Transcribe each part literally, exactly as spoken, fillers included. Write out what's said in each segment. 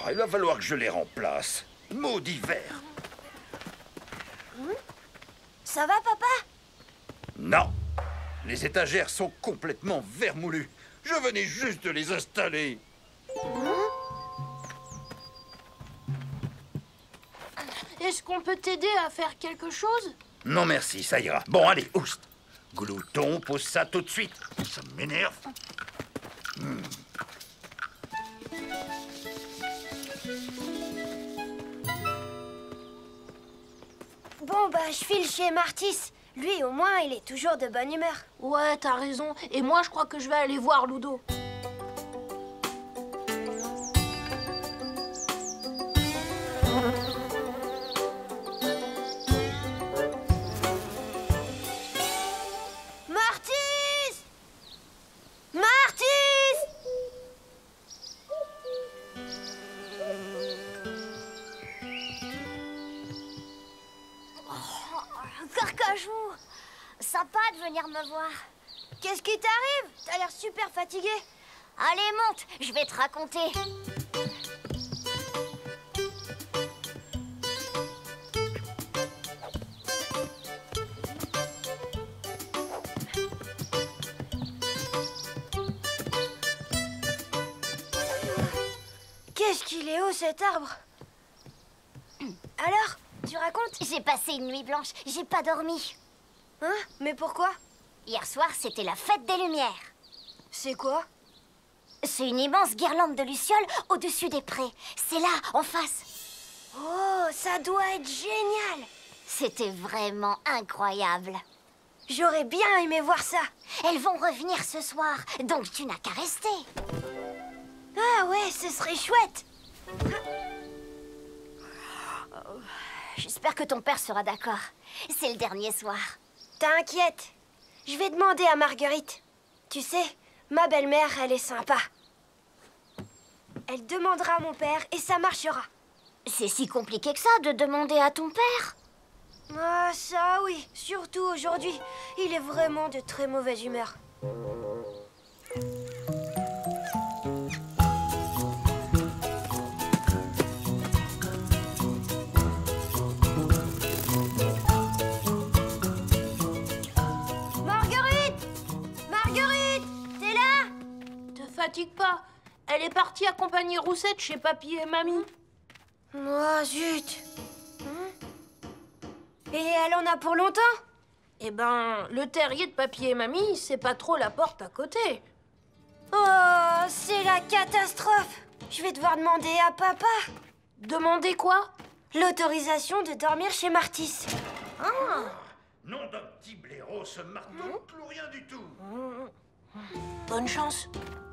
il va falloir que je les remplace. Maudit verre. Mmh. Ça va, papa? Non. Les étagères sont complètement vermoulues. Je venais juste de les installer. Mmh. Est-ce qu'on peut t'aider à faire quelque chose? Non, merci, ça ira. Bon, allez, oust. Glouton, pose ça tout de suite. Ça m'énerve. Mmh. Bon, bah, je file chez Martis. Lui, au moins, il est toujours de bonne humeur. Ouais, t'as raison. Et moi, je crois que je vais aller voir Ludo. Martis! Martis! Carcajou! Sympa de venir me voir. Qu'est-ce qui t'arrive? T'as l'air super fatigué. Allez, monte, je vais te raconter. Qu'est-ce qu'il est haut, cet arbre? Alors, tu racontes? J'ai passé une nuit blanche, j'ai pas dormi. Hein? Mais pourquoi? Hier soir, c'était la fête des Lumières. C'est quoi? C'est une immense guirlande de lucioles au-dessus des prés. C'est là, en face. Oh, ça doit être génial! C'était vraiment incroyable. J'aurais bien aimé voir ça. Elles vont revenir ce soir, donc tu n'as qu'à rester. Ah ouais, ce serait chouette. J'espère que ton père sera d'accord. C'est le dernier soir. T'inquiète. Je vais demander à Marguerite. Tu sais, ma belle-mère, elle est sympa. Elle demandera à mon père et ça marchera. C'est si compliqué que ça de demander à ton père? Ah, ça oui. Surtout aujourd'hui. Il est vraiment de très mauvaise humeur. Fatigue pas. Elle est partie accompagner Roussette chez papy et mamie. Oh, zut. Et elle en a pour longtemps? Eh ben, le terrier de papy et mamie, c'est pas trop la porte à côté. Oh, c'est la catastrophe. Je vais devoir demander à papa. Demander quoi? L'autorisation de dormir chez Martis. Ah. Nom d'un petit blaireau, ce marteau, plus rien du tout. Bonne chance.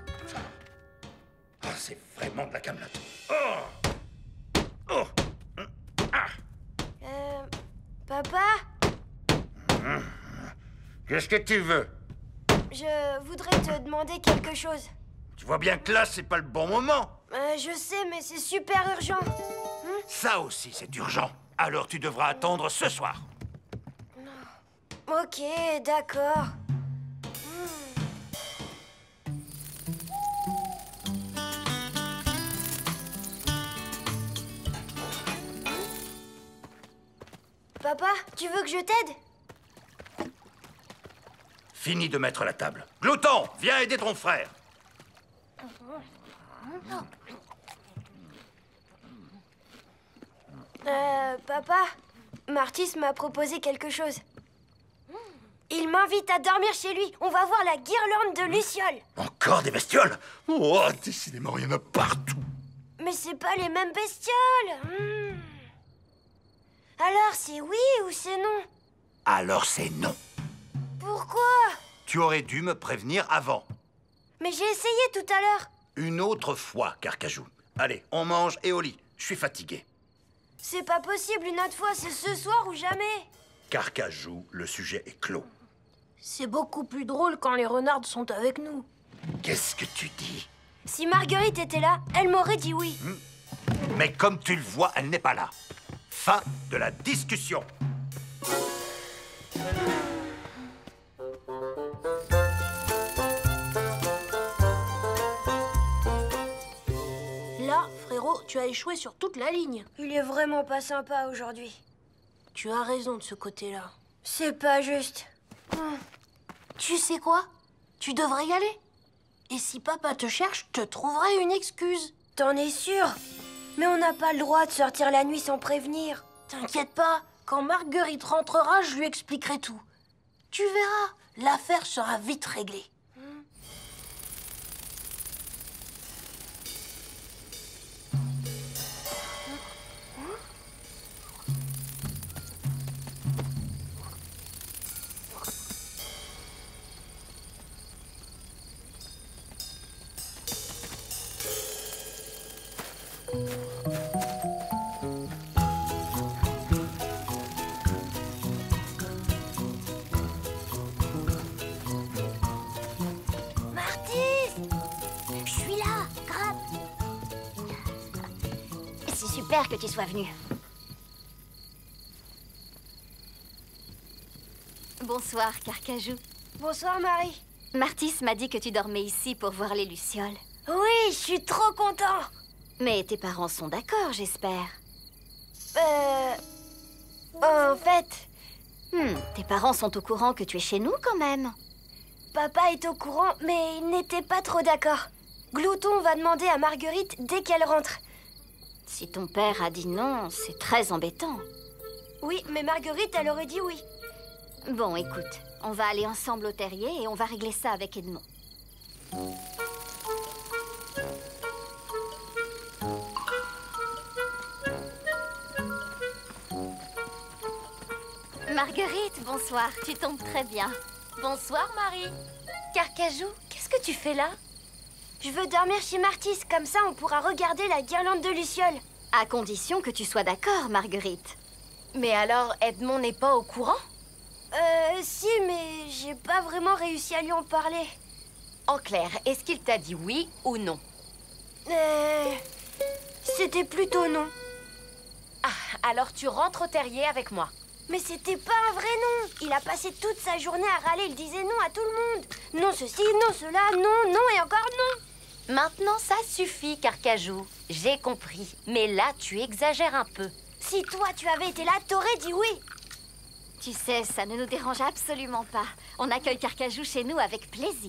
Ah, c'est vraiment de la camelote. Oh! Oh! Ah! Euh... Papa? Qu'est-ce que tu veux? Je voudrais te demander quelque chose. Tu vois bien que là, c'est pas le bon moment. Euh, je sais, mais c'est super urgent. Hein? Ça aussi, c'est urgent. Alors tu devras attendre ce soir. Ok, d'accord. Papa, tu veux que je t'aide? Fini de mettre la table. Glouton, viens aider ton frère. Euh, papa, Martis m'a proposé quelque chose. Il m'invite à dormir chez lui. On va voir la guirlande de lucioles. Encore des bestioles? Oh, décidément, il y en a partout. Mais c'est pas les mêmes bestioles. Hmm. Alors, c'est oui ou c'est non? Alors c'est non. Pourquoi? Tu aurais dû me prévenir avant. Mais j'ai essayé tout à l'heure. Une autre fois, Carcajou. Allez, on mange et au lit. Je suis fatigué. C'est pas possible une autre fois, c'est ce soir ou jamais. Carcajou, le sujet est clos. C'est beaucoup plus drôle quand les renards sont avec nous. Qu'est-ce que tu dis? Si Marguerite était là, elle m'aurait dit oui. Hmm. Mais comme tu le vois, elle n'est pas là. Fin de la discussion. Là, frérot, tu tu as échoué sur toute la ligne. Il est vraiment pas sympa aujourd'hui. Tu as raison de ce côté-là. C'est pas juste. Tu sais quoi? Tu devrais y aller. Et si papa te cherche, je te trouverai une excuse. T'en es sûr? Mais on n'a pas le droit de sortir la nuit sans prévenir. T'inquiète pas, quand Marguerite rentrera, je lui expliquerai tout. Tu verras, l'affaire sera vite réglée. Super que tu sois venu. Bonsoir, Carcajou. Bonsoir, Marie. Martis m'a dit que tu dormais ici pour voir les lucioles. Oui, je suis trop content. Mais tes parents sont d'accord, j'espère. Euh... En fait... Hmm, tes parents sont au courant que tu es chez nous, quand même. Papa est au courant, mais il n'était pas trop d'accord. Glouton va demander à Marguerite dès qu'elle rentre. Si ton père a dit non, c'est très embêtant. Oui, mais Marguerite, elle aurait dit oui. Bon, écoute, on va aller ensemble au terrier et on va régler ça avec Edmond. Marguerite, bonsoir, tu tombes très bien. Bonsoir, Marie. Carcajou, qu'est-ce que tu fais là? Je veux dormir chez Martis, comme ça on pourra regarder la guirlande de lucioles. À condition que tu sois d'accord, Marguerite. Mais alors, Edmond n'est pas au courant? Euh, si, mais j'ai pas vraiment réussi à lui en parler. En clair, est-ce qu'il t'a dit oui ou non? Euh... C'était plutôt non. Ah, alors tu rentres au terrier avec moi. Mais c'était pas un vrai non. Il a passé toute sa journée à râler, il disait non à tout le monde. Non ceci, non cela, non, non et encore non. Maintenant, ça suffit, Carcajou. J'ai compris. Mais là, tu exagères un peu. Si toi, tu avais été là, t'aurais dit oui. Tu sais, ça ne nous dérange absolument pas. On accueille Carcajou chez nous avec plaisir.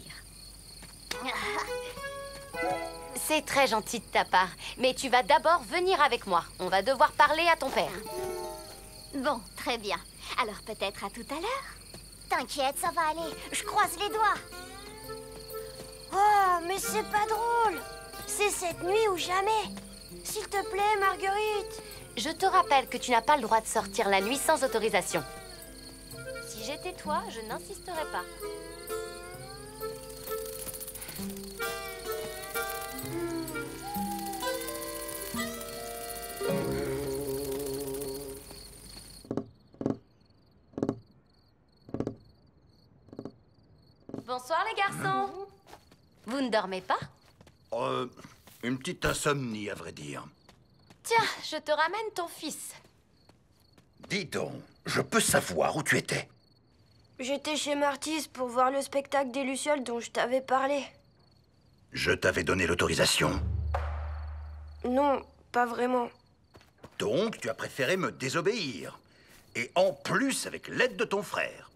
C'est très gentil de ta part. Mais tu vas d'abord venir avec moi. On va devoir parler à ton père. Bon, très bien. Alors peut-être à tout à l'heure? T'inquiète, ça va aller. Je croise les doigts. Oh, mais c'est pas drôle. C'est cette nuit ou jamais. S'il te plaît, Marguerite. Je te rappelle que tu n'as pas le droit de sortir la nuit sans autorisation. Si j'étais toi, je n'insisterais pas. Bonsoir les garçons. Vous ne dormez pas? Euh, une petite insomnie, à vrai dire. Tiens, je te ramène ton fils. Dis donc, je peux savoir où tu étais? J'étais chez Martis pour voir le spectacle des lucioles dont je t'avais parlé. Je t'avais donné l'autorisation. Non, pas vraiment. Donc, tu as préféré me désobéir. Et en plus, avec l'aide de ton frère.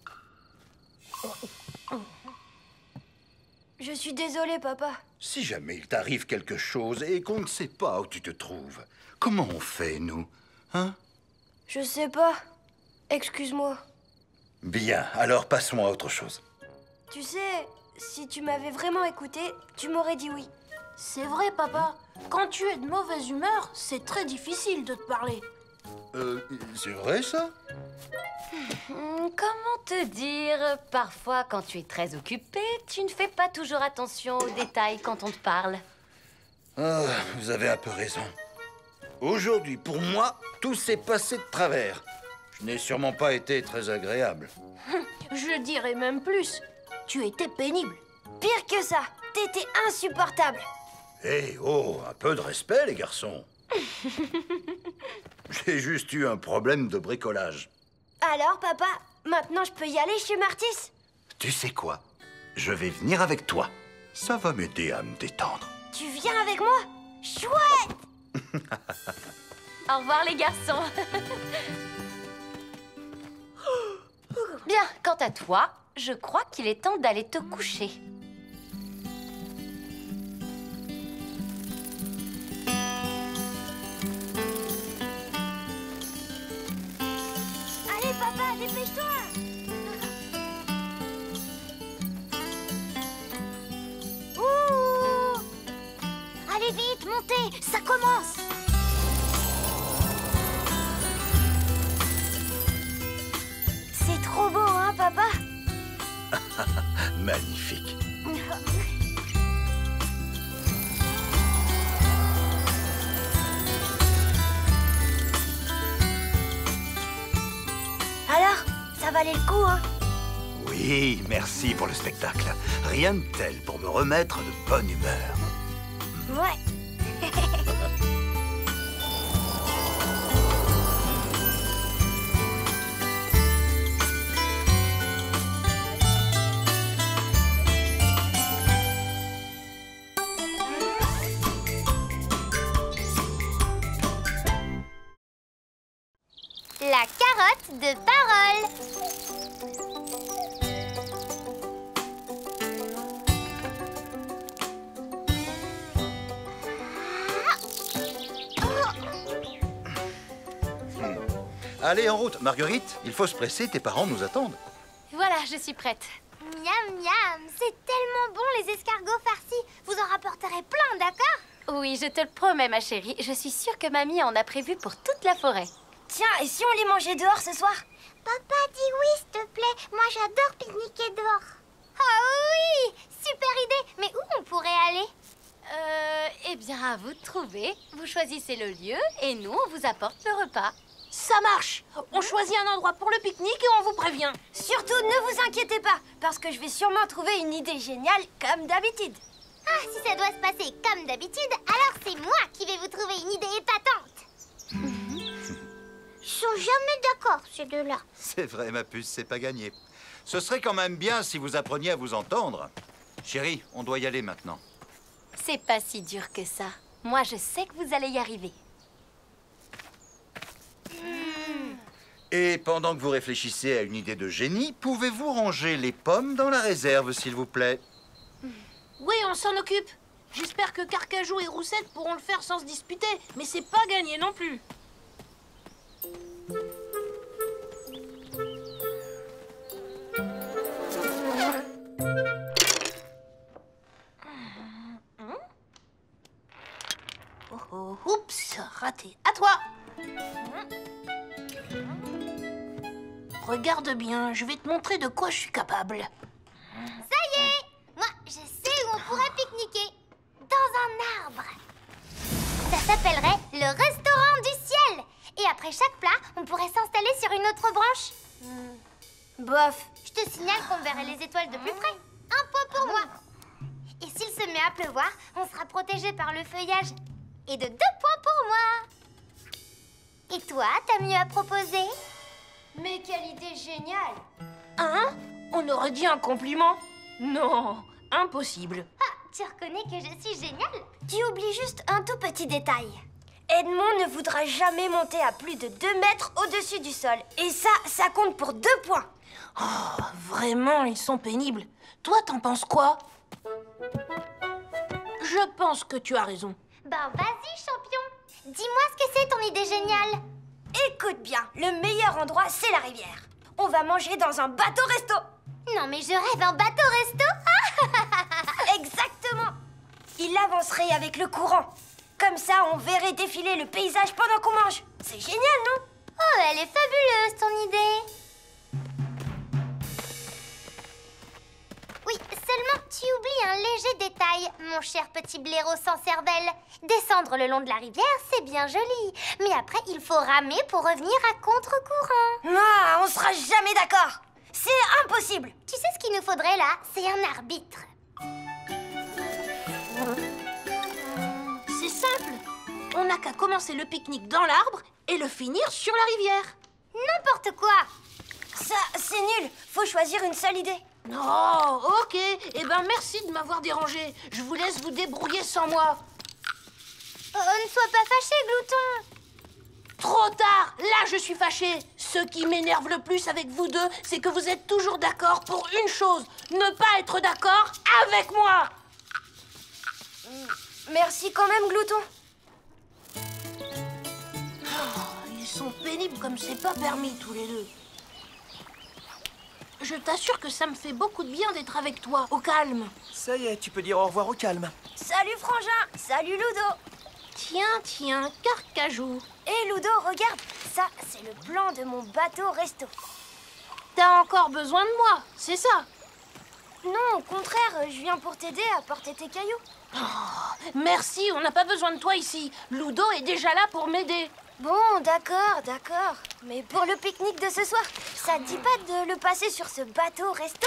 Je suis désolée, papa. Si jamais il t'arrive quelque chose et qu'on ne sait pas où tu te trouves, comment on fait, nous? Hein? Je sais pas. Excuse-moi. Bien, alors passons à autre chose. Tu sais, si tu m'avais vraiment écouté, tu m'aurais dit oui. C'est vrai, papa. Quand tu es de mauvaise humeur, c'est très difficile de te parler. Euh, c'est vrai, ça? Hmm, comment te dire? Parfois, quand tu es très occupé, tu ne fais pas toujours attention aux détails quand on te parle. Ah, vous avez un peu raison. Aujourd'hui, pour moi, tout s'est passé de travers. Je n'ai sûrement pas été très agréable. Je dirais même plus. Tu étais pénible. Pire que ça, t'étais insupportable. Hé, oh, un peu de respect, les garçons. J'ai juste eu un problème de bricolage. Alors, papa, maintenant je peux y aller chez Martis? Tu sais quoi? Je vais venir avec toi. Ça va m'aider à me détendre. Tu viens avec moi? Chouette! Au revoir les garçons. Bien, quant à toi, je crois qu'il est temps d'aller te coucher. Allez, papa, dépêche-toi. Ouh! Allez vite, montez, ça commence. C'est trop beau, hein, papa? Magnifique. Alors, ça valait le coup, hein? Oui, merci pour le spectacle. Rien de tel pour me remettre de bonne humeur. Ouais. La carotte de parole. Allez, en route. Marguerite, il faut se presser, tes parents nous attendent. Voilà, je suis prête. Miam miam, c'est tellement bon les escargots farcis. Vous en rapporterez plein, d'accord? Oui, je te le promets, ma chérie. Je suis sûre que mamie en a prévu pour toute la forêt. Tiens, et si on les mangeait dehors ce soir? Papa, dis oui, s'il te plaît. Moi, j'adore pique-niquer dehors. Ah oui, super idée. Mais où on pourrait aller? Euh, eh bien, à vous de trouver. Vous choisissez le lieu et nous, on vous apporte le repas. Ça marche. On choisit un endroit pour le pique-nique et on vous prévient. Surtout, ne vous inquiétez pas, parce que je vais sûrement trouver une idée géniale, comme d'habitude. Ah, si ça doit se passer comme d'habitude, alors c'est moi qui vais vous trouver une idée épatante. Ils sont jamais d'accord, ces deux-là. C'est vrai, ma puce, c'est pas gagné. Ce serait quand même bien si vous appreniez à vous entendre. Chérie, on doit y aller maintenant. C'est pas si dur que ça. Moi, je sais que vous allez y arriver. Et pendant que vous réfléchissez à une idée de génie, pouvez-vous ranger les pommes dans la réserve, s'il vous plaît? Oui, on s'en occupe. J'espère que Carcajou et Roussette pourront le faire sans se disputer. Mais c'est pas gagné non plus. Oh, oh, oups, raté. À toi. Regarde bien, je vais te montrer de quoi je suis capable. Ça y est, moi, je sais où on pourrait pique-niquer. Dans un arbre. Ça s'appellerait le restaurant du ciel. Et après chaque plat, on pourrait s'installer sur une autre branche. Bof. Je te signale qu'on verrait les étoiles de plus près. Un point pour moi. Et s'il se met à pleuvoir, on sera protégé par le feuillage. Et de deux points pour moi. Et toi, t'as mieux à proposer? Mais quelle idée géniale! Hein? On aurait dit un compliment? Non, impossible. Ah, tu reconnais que je suis géniale? Tu oublies juste un tout petit détail. Edmond ne voudra jamais monter à plus de deux mètres au-dessus du sol. Et ça, ça compte pour deux points. Oh, vraiment, ils sont pénibles. Toi, t'en penses quoi? Je pense que tu as raison. Ben vas-y, champion. Dis-moi ce que c'est ton idée géniale. Écoute bien, le meilleur endroit, c'est la rivière. On va manger dans un bateau-resto. Non mais je rêve un bateau-resto. Exactement. Il avancerait avec le courant. Comme ça, on verrait défiler le paysage pendant qu'on mange. C'est génial, non? Oh, elle est fabuleuse, ton idée. Oui, seulement tu oublies un léger détail, mon cher petit blaireau sans cervelle. Descendre le long de la rivière, c'est bien joli. Mais après, il faut ramer pour revenir à contre-courant. Ah, on sera jamais d'accord. C'est impossible. Tu sais ce qu'il nous faudrait là? C'est un arbitre. C'est simple. On n'a qu'à commencer le pique-nique dans l'arbre et le finir sur la rivière. N'importe quoi. Ça, c'est nul. Faut choisir une seule idée. Oh, ok. Eh ben, merci de m'avoir dérangé. Je vous laisse vous débrouiller sans moi. Oh, ne sois pas fâché, Glouton. Trop tard. Là, je suis fâchée. Ce qui m'énerve le plus avec vous deux, c'est que vous êtes toujours d'accord pour une chose. Ne pas être d'accord avec moi. Merci quand même, Glouton. Oh, ils sont pénibles comme c'est pas permis, tous les deux. Je t'assure que ça me fait beaucoup de bien d'être avec toi, au calme. Ça y est, tu peux dire au revoir au calme. Salut, Frangin. Salut, Ludo. Tiens, tiens, Carcajou. Hé, Ludo, regarde. Ça, c'est le plan de mon bateau resto. T'as encore besoin de moi, c'est ça? Non, au contraire, je viens pour t'aider à porter tes cailloux. Oh, merci, on n'a pas besoin de toi ici. Ludo est déjà là pour m'aider. Bon, d'accord, d'accord. Mais pour le pique-nique de ce soir, ça te dit pas de le passer sur ce bateau resto?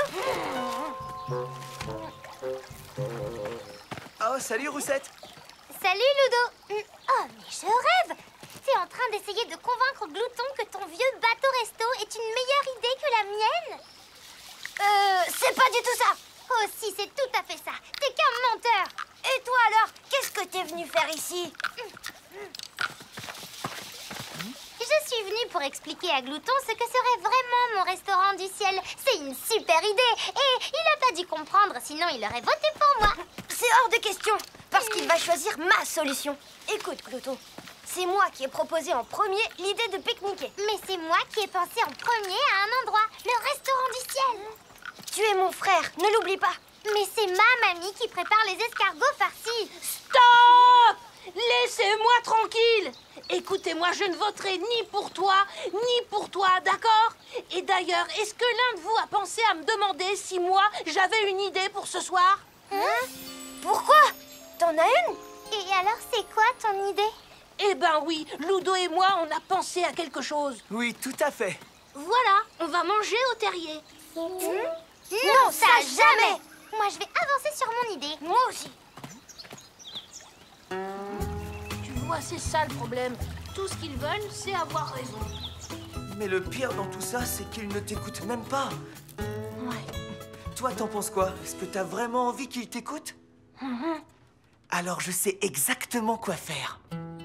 Oh, salut Roussette. Salut, Ludo. Oh, mais je rêve. T'es en train d'essayer de convaincre Glouton que ton vieux bateau resto est une meilleure idée que la mienne? Euh, c'est pas du tout ça. Oh si, c'est tout à fait ça. T'es qu'un menteur. Et toi alors, qu'est-ce que t'es venu faire ici? Je suis venue pour expliquer à Glouton ce que serait vraiment mon restaurant du ciel. C'est une super idée. Et il n'a pas dû comprendre, sinon il aurait voté pour moi. C'est hors de question, parce qu'il va choisir ma solution. Écoute, Glouton, c'est moi qui ai proposé en premier l'idée de pique-niquer. Mais c'est moi qui ai pensé en premier à un endroit, le restaurant du ciel. Tu es mon frère, ne l'oublie pas. Mais c'est ma mamie qui prépare les escargots farcis. Stop! Laissez-moi tranquille. Écoutez-moi, je ne voterai ni pour toi, ni pour toi, d'accord? Et d'ailleurs, est-ce que l'un de vous a pensé à me demander si moi, j'avais une idée pour ce soir? Hein? Pourquoi? T'en as une? Et alors, c'est quoi ton idée? Eh ben oui, Ludo et moi, on a pensé à quelque chose. Oui, tout à fait. Voilà, on va manger au terrier. Non, Non, ça, jamais. Moi, je vais avancer sur mon idée. Moi aussi. Tu vois, c'est ça le problème. Tout ce qu'ils veulent, c'est avoir raison. Mais le pire dans tout ça, c'est qu'ils ne t'écoutent même pas. Ouais. Toi, t'en penses quoi? Est-ce que t'as vraiment envie qu'ils t'écoutent? Mhm. Alors, je sais exactement quoi faire.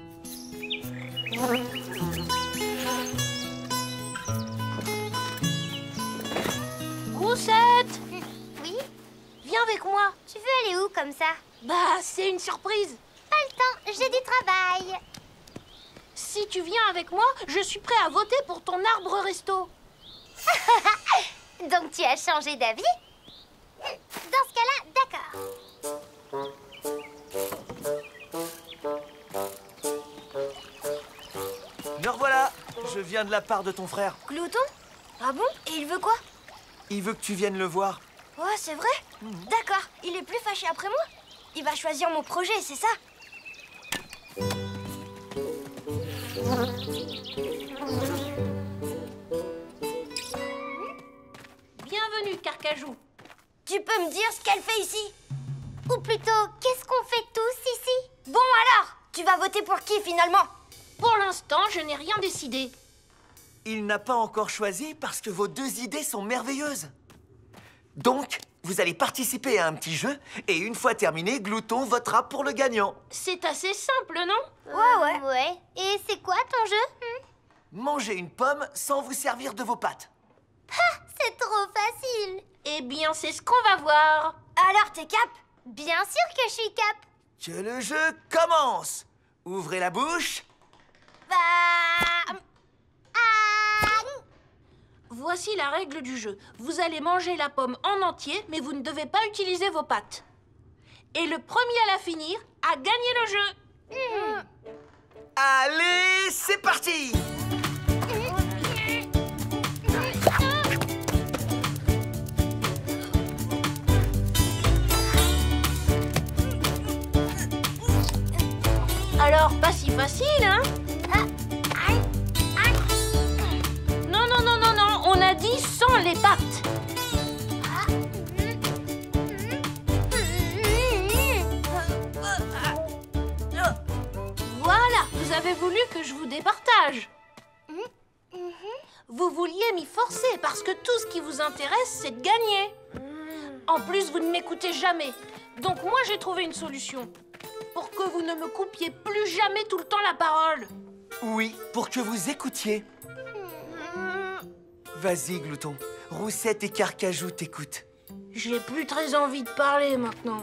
Roussette, Oui? viens avec moi. Tu veux aller où comme ça? Bah, c'est une surprise. Pas le temps, j'ai du travail. Si tu viens avec moi, je suis prêt à voter pour ton arbre resto. Donc tu as changé d'avis? Dans ce cas-là, d'accord. Me revoilà. Je viens de la part de ton frère. Glouton? Ah bon? Et il veut quoi? Il veut que tu viennes le voir. Ouais, c'est vrai? D'accord, il est plus fâché après moi? Il va choisir mon projet, c'est ça? Bienvenue, Carcajou. Tu peux me dire ce qu'elle fait ici? Ou plutôt, qu'est-ce qu'on fait tous ici? Bon alors, tu vas voter pour qui finalement? Pour l'instant, je n'ai rien décidé. Il n'a pas encore choisi parce que vos deux idées sont merveilleuses. Donc, vous allez participer à un petit jeu et une fois terminé, Glouton votera pour le gagnant. C'est assez simple, non? Ouais, ouais. Ouais. Et c'est quoi ton jeu? hmm Mangez une pomme sans vous servir de vos pattes. C'est trop facile. Eh bien, c'est ce qu'on va voir. Alors t'es cap? Bien sûr que je suis cap. Que le jeu commence. Ouvrez la bouche. Bah... Ah Voici la règle du jeu. Vous allez manger la pomme en entier, mais vous ne devez pas utiliser vos pattes. Et le premier à la finir a gagné le jeu. Allez, c'est parti. Alors, pas si facile, hein? Non, non, non, non, non, on a dit sans les pattes. Voilà, vous avez voulu que je vous départage. Vous vouliez m'y forcer parce que tout ce qui vous intéresse, c'est de gagner. En plus, vous ne m'écoutez jamais. Donc moi, j'ai trouvé une solution. pour que vous ne me coupiez plus jamais tout le temps la parole. Oui, pour que vous écoutiez. Vas-y, Glouton. Roussette et Carcajou t'écoutent. J'ai plus très envie de parler maintenant.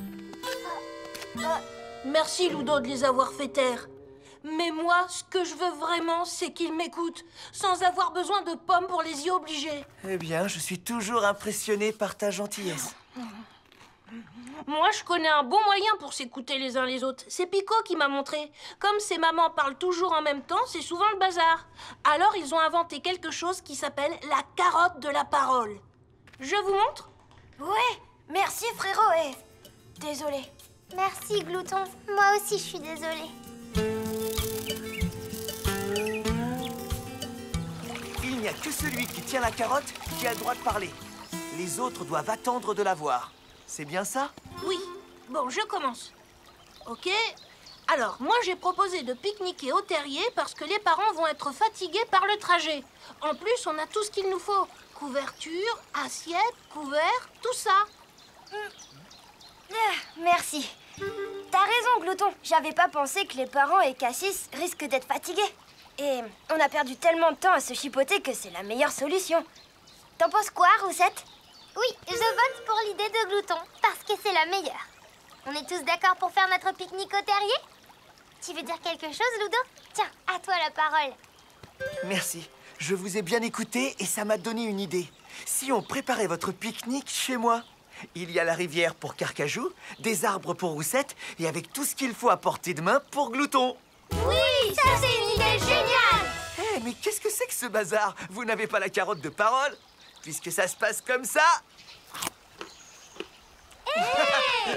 Merci, Ludo, de les avoir fait taire. Mais moi, ce que je veux vraiment, c'est qu'ils m'écoutent, sans avoir besoin de pommes pour les y obliger. Eh bien, je suis toujours impressionné par ta gentillesse. Moi, je connais un bon moyen pour s'écouter les uns les autres. C'est Pico qui m'a montré. Comme ces mamans parlent toujours en même temps, c'est souvent le bazar. Alors, ils ont inventé quelque chose qui s'appelle la carotte de la parole. Je vous montre? Ouais, merci frérot et... Désolé. Merci, Glouton. Moi aussi, je suis désolée. Il n'y a que celui qui tient la carotte qui a le droit de parler. Les autres doivent attendre de la voir. C'est bien ça? Oui. Bon, je commence. Ok. Alors, moi, j'ai proposé de pique-niquer au terrier parce que les parents vont être fatigués par le trajet. En plus, on a tout ce qu'il nous faut. Couverture, assiette, couvert, tout ça. Ah, merci. T'as raison, Glouton. J'avais pas pensé que les parents et Cassis risquent d'être fatigués. Et on a perdu tellement de temps à se chipoter que c'est la meilleure solution. T'en penses quoi, Roussette? Oui, je vote pour l'idée de Glouton, parce que c'est la meilleure. On est tous d'accord pour faire notre pique-nique au terrier? Tu veux dire quelque chose, Ludo? Tiens, à toi la parole. Merci. Je vous ai bien écouté et ça m'a donné une idée. Si on préparait votre pique-nique chez moi, il y a la rivière pour Carcajou, des arbres pour Roussette et avec tout ce qu'il faut à portée de main pour Glouton. Oui, ça c'est une idée géniale! Hé, hey, mais qu'est-ce que c'est que ce bazar? Vous n'avez pas la carotte de parole? Puisque ça se passe comme ça. Hey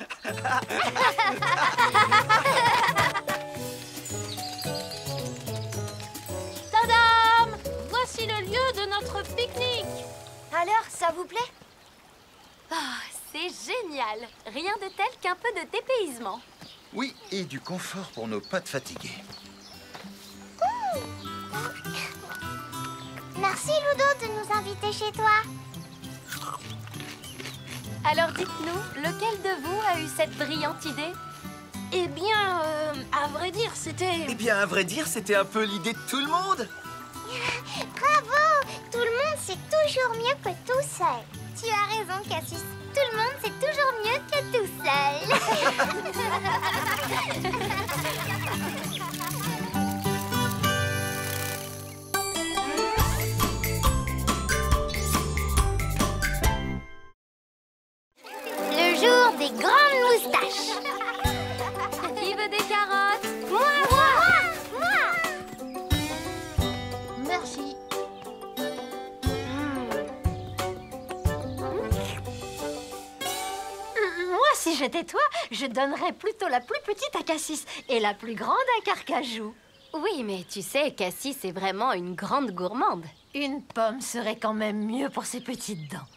Tadam! Voici le lieu de notre pique-nique. Alors, ça vous plaît? Oh, c'est génial. Rien de tel qu'un peu de dépaysement. Oui, et du confort pour nos pattes fatiguées. Merci, Ludo, de nous inviter chez toi. Alors dites-nous, lequel de vous a eu cette brillante idée? Eh bien, euh, à vrai dire, c'était... Eh bien, à vrai dire, c'était un peu l'idée de tout le monde. Bravo! Tout le monde, c'est toujours mieux que tout seul. Tu as raison, Cassis. Tout le monde, c'est toujours mieux que tout seul. Le jour des grandes moustaches. Qui veut des carottes? Moi, moi, moi. Merci. Moi, si j'étais toi, je donnerais plutôt la plus petite à Cassis et la plus grande à Carcajou. Oui, mais tu sais, Cassis est vraiment une grande gourmande. Une pomme serait quand même mieux pour ses petites dents.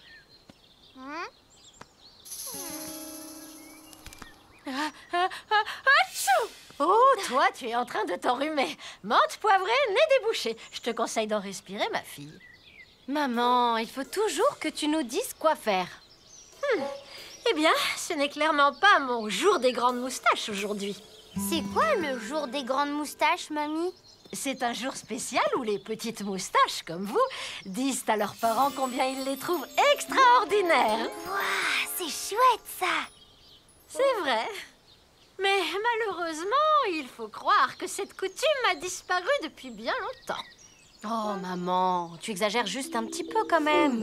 Ah, ah, ah, achou! Oh, toi, tu es en train de t'enrhumer. Menthe poivrée, nez débouché. Je te conseille d'en respirer, ma fille. Maman, il faut toujours que tu nous dises quoi faire. Hmm. Eh bien, ce n'est clairement pas mon jour des grandes moustaches aujourd'hui. C'est quoi le jour des grandes moustaches, mamie? C'est un jour spécial où les petites moustaches, comme vous, disent à leurs parents combien ils les trouvent extraordinaires. Waouh, c'est chouette, ça! C'est vrai. Mais malheureusement, il faut croire que cette coutume a disparu depuis bien longtemps. Oh, maman, tu exagères juste un petit peu quand même.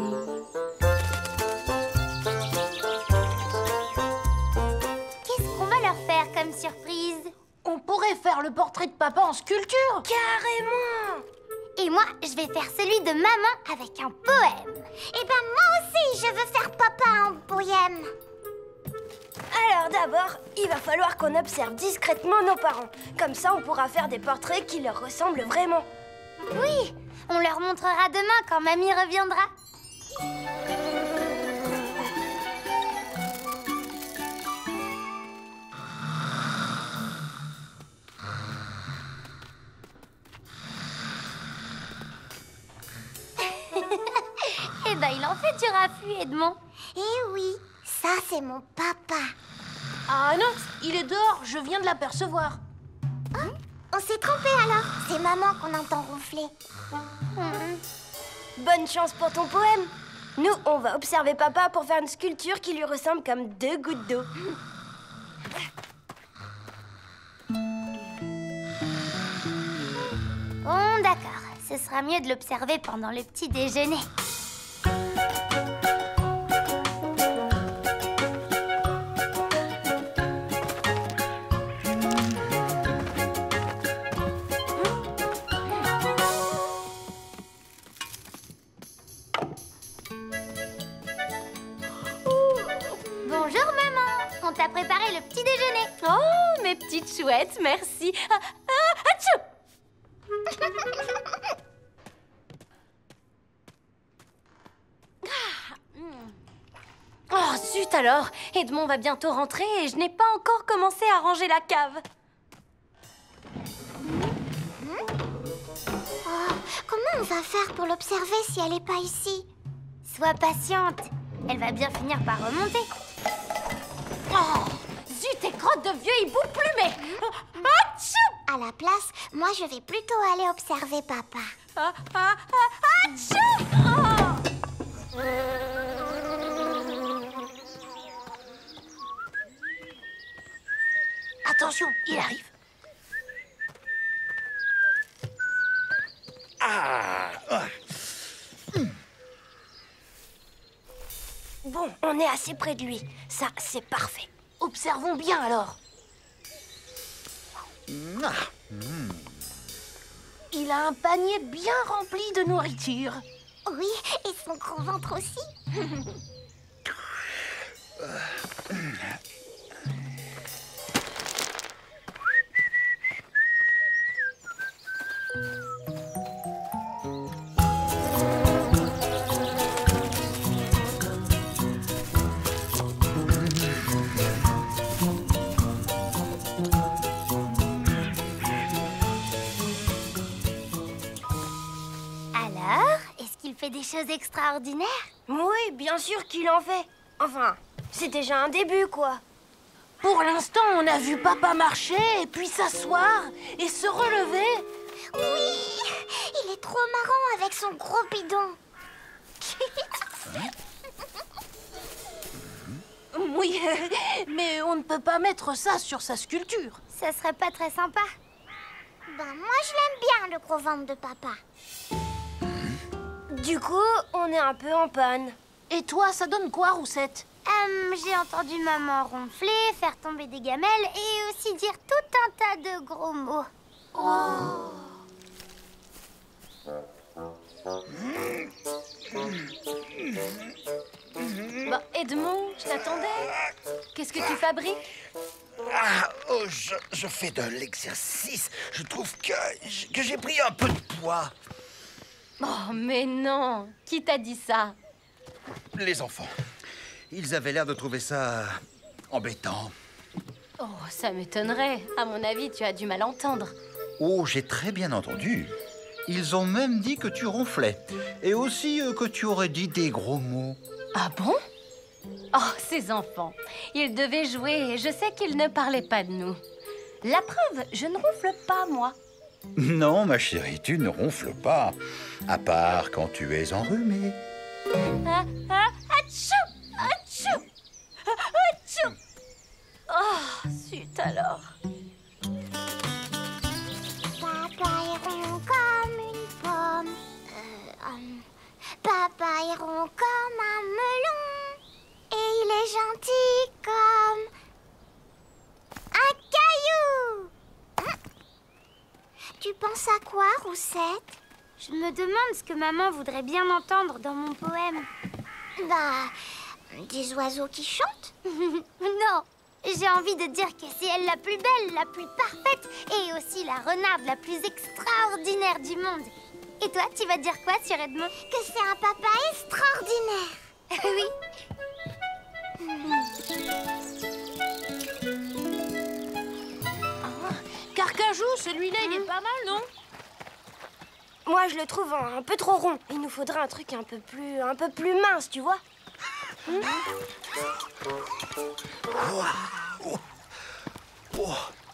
Qu'est-ce qu'on va leur faire comme surprise? On pourrait faire le portrait de papa en sculpture. Carrément! Et moi, je vais faire celui de maman avec un poème. Et ben moi aussi, je veux faire papa en poème. Alors d'abord, il va falloir qu'on observe discrètement nos parents. Comme ça, on pourra faire des portraits qui leur ressemblent vraiment. Oui, on leur montrera demain quand mamie reviendra. Eh ben, il en fait du raffut, Edmond. Eh oui, ça, c'est mon papa. Ah non, il est dehors, je viens de l'apercevoir. Oh, on s'est trompé alors. C'est maman qu'on entend ronfler. Hmm. Bonne chance pour ton poème. Nous, on va observer papa pour faire une sculpture qui lui ressemble comme deux gouttes d'eau. Bon, d'accord. Ce sera mieux de l'observer pendant le petit déjeuner. Bonjour maman, on t'a préparé le petit déjeuner. Oh, mes petites chouettes, merci. Ah, ah, atchou! Oh, zut alors! Edmond va bientôt rentrer et je n'ai pas encore commencé à ranger la cave. Oh, comment on va faire pour l'observer si elle n'est pas ici? Sois patiente, elle va bien finir par remonter. Oh, zut, tes crottes de vieux hibou plumés! Atchou! À la place, moi je vais plutôt aller observer papa. Ah, ah, ah, atchou! Oh. Attention, il arrive. Ah, ah. Bon, on est assez près de lui. Ça, c'est parfait. Observons bien alors. Ah. Il a un panier bien rempli de nourriture. Oui, et son gros ventre aussi. Alors, est-ce qu'il fait des choses extraordinaires? Oui, bien sûr qu'il en fait. Enfin, c'est déjà un début, quoi. Pour l'instant, on a vu papa marcher et puis s'asseoir et se relever. Oui, il est trop marrant avec son gros bidon. Oui, mais on ne peut pas mettre ça sur sa sculpture. Ça serait pas très sympa. Ben moi je l'aime bien le gros ventre de papa. Du coup, on est un peu en panne. Et toi, ça donne quoi, Roussette? Euh, j'ai entendu maman ronfler, faire tomber des gamelles et aussi dire tout un tas de gros mots. Oh. Bah, Edmond, je t'attendais. Qu'est-ce que tu fabriques? Ah, oh, je, je fais de l'exercice. Je trouve que, que j'ai pris un peu de poids. Oh, mais non. Qui t'a dit ça? Les enfants. Ils avaient l'air de trouver ça embêtant. Oh, ça m'étonnerait. À mon avis, tu as du mal entendre. Oh, j'ai très bien entendu. Ils ont même dit que tu ronflais. Et aussi euh, que tu aurais dit des gros mots. Ah bon? Oh, ces enfants. Ils devaient jouer et je sais qu'ils ne parlaient pas de nous. La preuve, je ne ronfle pas, moi. Non, ma chérie, tu ne ronfles pas. À part quand tu es enrhumée. Ah, ah, atchou! Atchou! Atchou! Oh, zut alors. Papa est rond comme une pomme. Euh, hum. Papa est rond comme un melon. Et il est gentil comme un caillou. Hum. Tu penses à quoi, Roussette? Je me demande ce que maman voudrait bien entendre dans mon poème. Bah, des oiseaux qui chantent? Non, j'ai envie de dire que c'est elle la plus belle, la plus parfaite et aussi la renarde la plus extraordinaire du monde. Et toi, tu vas dire quoi sur Edmond? Que c'est un papa extraordinaire. Oui. Carcajou, celui-là, il est pas mal, non? Moi, je le trouve un, un peu trop rond. Il nous faudrait un truc un peu plus, un peu plus mince, tu vois. Hmm? Wow. Oh. Oh.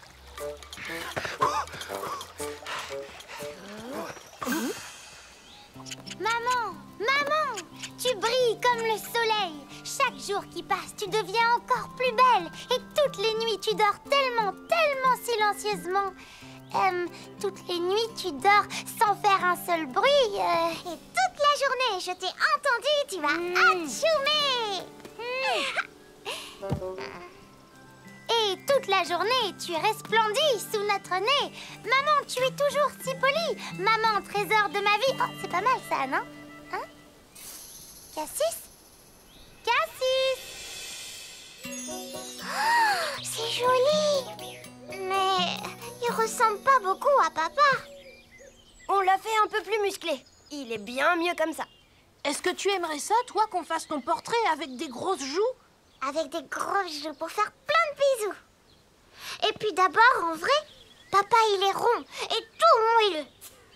Maman, maman, tu brilles comme le soleil. Chaque jour qui passe, tu deviens encore plus belle. Et toutes les nuits, tu dors tellement, tellement silencieusement. Euh, toutes les nuits, tu dors sans faire un seul bruit. euh, Et toute la journée, je t'ai entendu, tu vas atchoumer. Et toute la journée, tu resplendis sous notre nez. Maman, tu es toujours si polie. Maman, trésor de ma vie. Oh, c'est pas mal ça, non? Hein? Cassis? Cassis! Oh, c'est joli. Mais il ressemble pas beaucoup à papa. On l'a fait un peu plus musclé. Il est bien mieux comme ça. Est-ce que tu aimerais ça, toi, qu'on fasse ton portrait avec des grosses joues? Avec des grosses joues pour faire plein de bisous. Et puis d'abord, en vrai, papa il est rond et tout moelleux.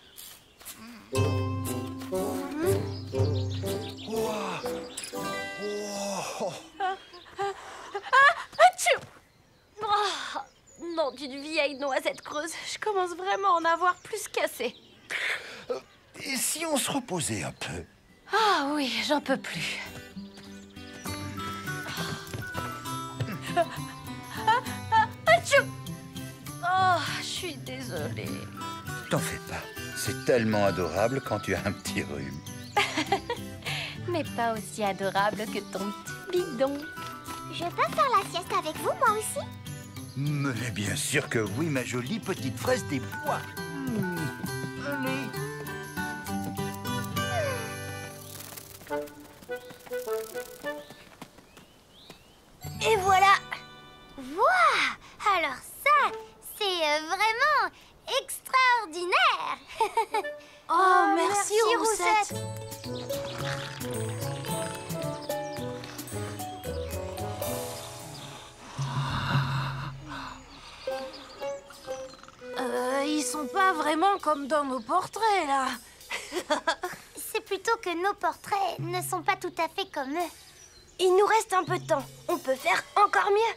Oh. Atchou! Oh, non, d'une vieille noisette creuse. Je commence vraiment à en avoir plus qu'assez. Et si on se reposait un peu? Ah oui, j'en peux plus. Atchou! Oh, je suis désolée. T'en fais pas. C'est tellement adorable quand tu as un petit rhume. Mais pas aussi adorable que ton petit bidon. Je peux faire la sieste avec vous, moi aussi? Mais bien sûr que oui, ma jolie petite fraise des bois. Mmh. Allez. Et voilà. Waouh! Alors ça, c'est euh, vraiment extraordinaire. Oh, merci, Roussette. Euh, ils sont pas vraiment comme dans nos portraits, là. C'est plutôt que nos portraits ne sont pas tout à fait comme eux. Il nous reste un peu de temps. On peut faire encore mieux.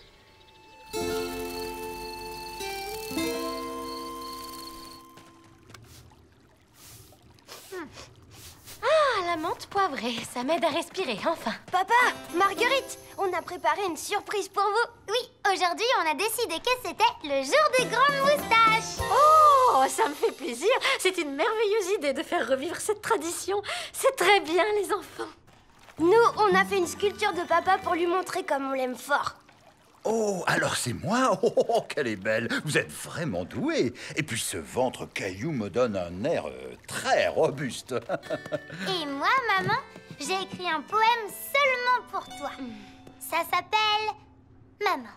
Ah, la menthe poivrée, ça m'aide à respirer, enfin. Papa, Marguerite, on a préparé une surprise pour vous. Oui, aujourd'hui, on a décidé que c'était le jour des grandes moustaches. Oh, ça me fait plaisir. C'est une merveilleuse idée de faire revivre cette tradition. C'est très bien, les enfants. Nous, on a fait une sculpture de papa pour lui montrer comme on l'aime fort. Oh, alors c'est moi? Oh, oh, oh, qu'elle est belle! Vous êtes vraiment douée. Et puis ce ventre caillou me donne un air euh, très robuste. Et moi, maman, j'ai écrit un poème seulement pour toi. Ça s'appelle Maman.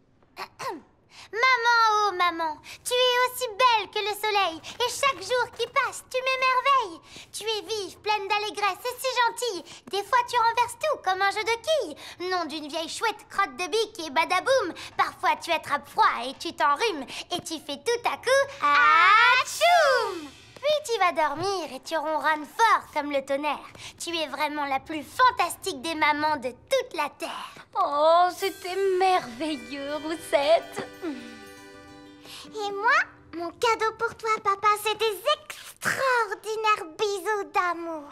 Maman, oh maman, tu es aussi belle que le soleil. Et chaque jour qui passe, tu m'émerveilles. Tu es vive, pleine d'allégresse et si gentille. Des fois, tu renverses tout comme un jeu de quilles. Nom d'une vieille chouette crotte de bique et badaboum. Parfois, tu attrapes froid et tu t'enrhumes. Et tu fais tout à coup Atchoum! Puis tu vas dormir et tu ronronnes fort comme le tonnerre. Tu es vraiment la plus fantastique des mamans de toute la terre. Oh, c'était merveilleux, Roussette. Et moi, mon cadeau pour toi, papa, c'est des extraordinaires bisous d'amour.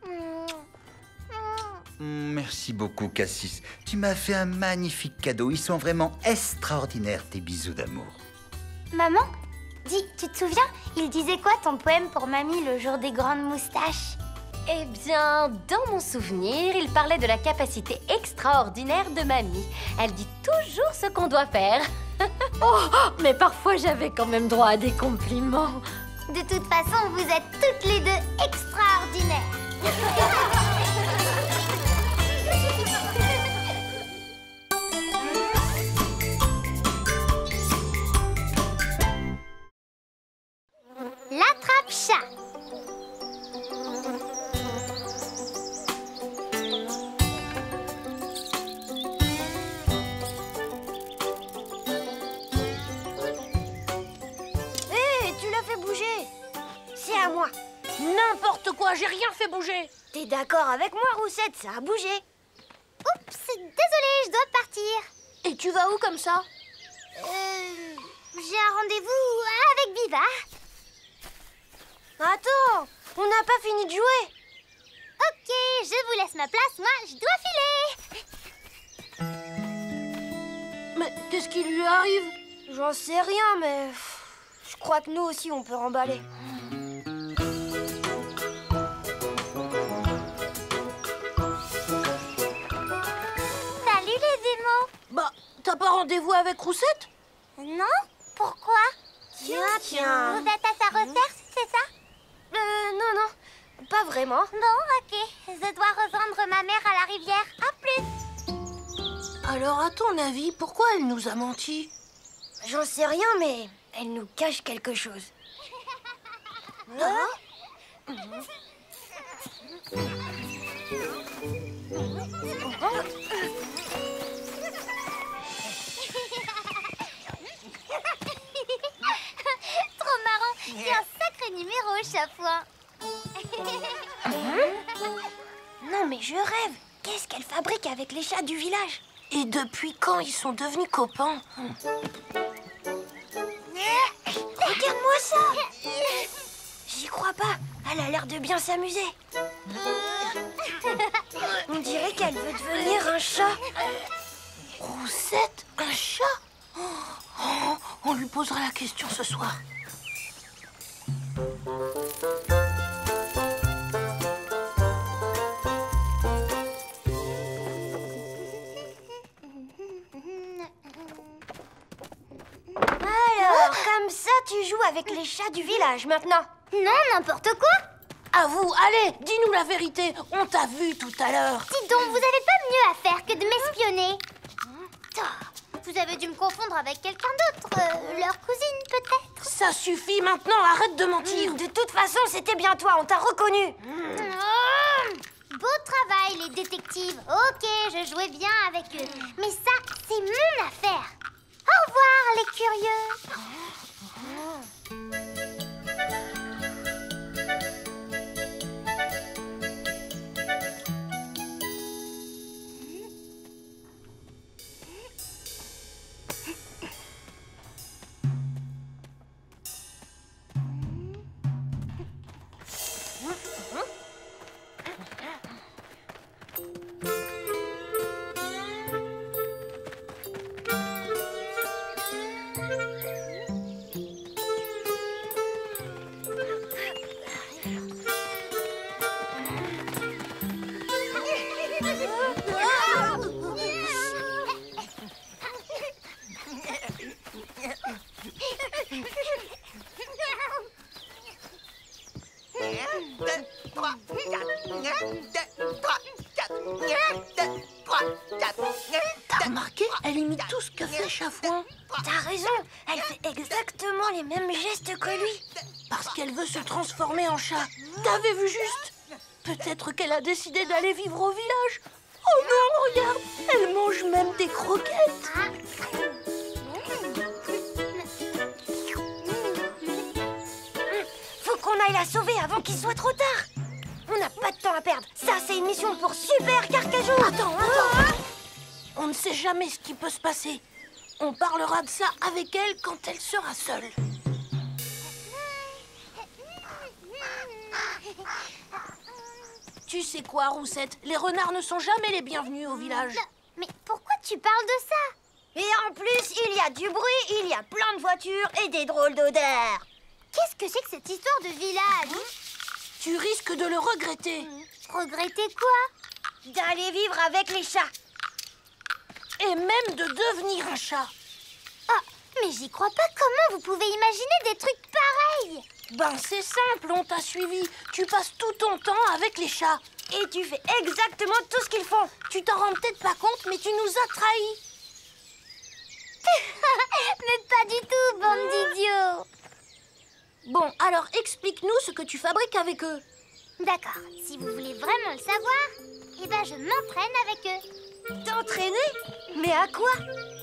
Merci beaucoup, Cassis. Tu m'as fait un magnifique cadeau. Ils sont vraiment extraordinaires, tes bisous d'amour. Maman, dis, tu te souviens, il disait quoi ton poème pour mamie le jour des grandes moustaches? Eh bien, dans mon souvenir, il parlait de la capacité extraordinaire de mamie. Elle dit toujours ce qu'on doit faire. Oh, mais parfois j'avais quand même droit à des compliments. De toute façon, vous êtes toutes les deux extraordinaires. L'attrape-chat. Hé, tu l'as fait bouger. C'est à moi. N'importe quoi, j'ai rien fait bouger. T'es d'accord avec moi, Roussette? Ça a bougé. Oups, désolée, je dois partir. Et tu vas où comme ça? Euh, j'ai un rendez-vous avec Viva. Attends, on n'a pas fini de jouer. Ok, je vous laisse ma place, moi je dois filer. Mais qu'est-ce qui lui arrive? J'en sais rien, mais pff, je crois que nous aussi on peut remballer. Salut les démons. Bah, t'as pas rendez-vous avec Roussette? Non? Pourquoi? Tiens, tiens. Vous êtes à sa recherche, c'est ça? Euh, non, non, pas vraiment. Bon, ok. Je dois rejoindre ma mère à la rivière. À plus. Alors, à ton avis, pourquoi elle nous a menti? J'en sais rien, mais elle nous cache quelque chose. Hein? Trop marrant. C'est un sacré numéro, Chafouin. Non, mais je rêve. Qu'est-ce qu'elle fabrique avec les chats du village? Et depuis quand ils sont devenus copains? Regarde-moi ça! J'y crois pas. Elle a l'air de bien s'amuser. On dirait qu'elle veut devenir un chat. Roussette, un chat? Oh, on lui posera la question ce soir. Alors, comme ça, tu joues avec les chats du village maintenant. Non, n'importe quoi. Avoue, allez, dis-nous la vérité. On t'a vu tout à l'heure. Dis donc, vous avez pas mieux à faire que de m'espionner. Vous avez dû me confondre avec quelqu'un d'autre. euh, leur cousine, peut-être. Ça suffit maintenant, arrête de mentir. De toute façon, c'était bien toi, on t'a reconnu. Oh, beau travail, les détectives. Ok, je jouais bien avec eux. Mais ça, c'est mon affaire. Au revoir, les curieux. T'as remarqué? Elle imite tout ce que fait Chafouin. T'as raison, elle fait exactement les mêmes gestes que lui. Parce qu'elle veut se transformer en chat. T'avais vu juste? Peut-être qu'elle a décidé d'aller vivre au village. Oh non, regarde, elle mange même des croquettes. Faut qu'on aille la sauver avant qu'il soit trop tard. On n'a pas de temps à perdre. Ça, c'est une mission pour Super Carcajou. Attends, attends. On ne sait jamais ce qui peut se passer. On parlera de ça avec elle quand elle sera seule. Tu sais quoi, Roussette? Les renards ne sont jamais les bienvenus au village. Mais pourquoi tu parles de ça? Et en plus, il y a du bruit, il y a plein de voitures et des drôles d'odeurs. Qu'est-ce que c'est que cette histoire de village? Tu risques de le regretter. Regretter quoi? D'aller vivre avec les chats. Et même de devenir un chat. Ah, mais j'y crois pas. Comment vous pouvez imaginer des trucs pareils? Ben c'est simple, on t'a suivi. Tu passes tout ton temps avec les chats. Et tu fais exactement tout ce qu'ils font. Tu t'en rends peut-être pas compte, mais tu nous as trahis. Mais pas du tout, bande d'idiots. Bon, alors explique-nous ce que tu fabriques avec eux. D'accord, si vous voulez vraiment le savoir, eh ben je m'entraîne avec eux. T'entraîner? Mais à quoi?